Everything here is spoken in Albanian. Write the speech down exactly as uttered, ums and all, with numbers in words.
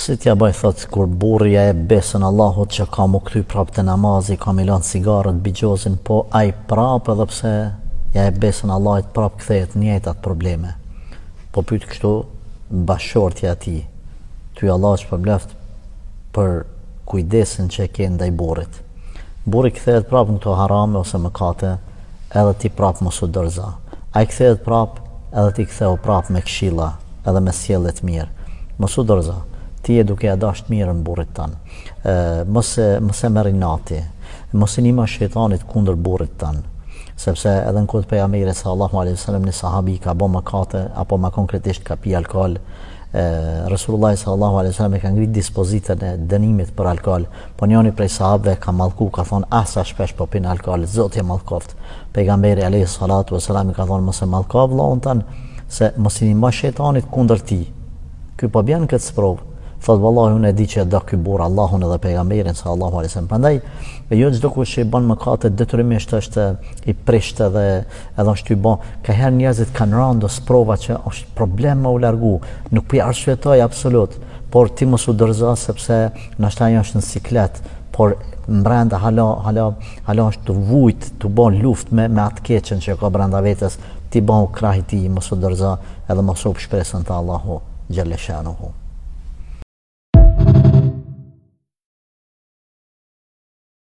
Si t'ja bëj thot kur burri ja e besën Allahut që ka mu kthy prap të namazi, ka milan cigarët, bigjozin, po ai prap edhe pse ja e besën Allahut prap kthehet njëjtat probleme. Po pyet kështu bashortja e tij. Ty Allah shpërbleft për kujdesin që e ke ndaj burrit. Burri kthehet prap në këto harame ose mëkate, edhe ti prap mos u dorëza. Ai kthehet prap, edhe ti ktheu prap me këshilla, edhe me sjellje të mirë. Mos u dorëza. Ti e duke ja dashur mirën burrit tan. Ë mos e mos e merr inati. Mos i nima shejtanit kundër burrit tan. Sepse edhe në kohë të pejgamberit sallallahu alaihi wasallam, një sahabi ka bë mëkate apo më konkretisht ka pi alkool. Resulullah sallallahu alaihi wasallam e ka ngrit dispozitën e dënimit për alkool, po njëri prej sahabëve ka mallku, ka thonë asa shpesh po pin alkool, Zoti e mallkoft. Pejgamberi alaihi salatu wasalam i ka thonë mos e mallko vllahun tan, se mos i nima shejtanit kundër ti. Ky po bën këtë sprov. Thot vallahi unë e di që do ky burr Allahun edhe pejgamberin sallallahu alaihi wasallam. Prandaj jo çdo kush që bën mëkate detyrimisht është i prisht edhe edhe është i bën. Ka herë njerëzit kanë rënë sprova që është problem më u largu. Nuk po arsyetoj absolut, por ti mos u dorëzo sepse ndoshta ajo është në siklet, por brenda hala hala hala është të vujt, të bën luftë me me atë keqen që ka brenda vetes, ti bën krah i tij, mos u dorëzo edhe mos u shpresën te Allahu xhalla shanuhu.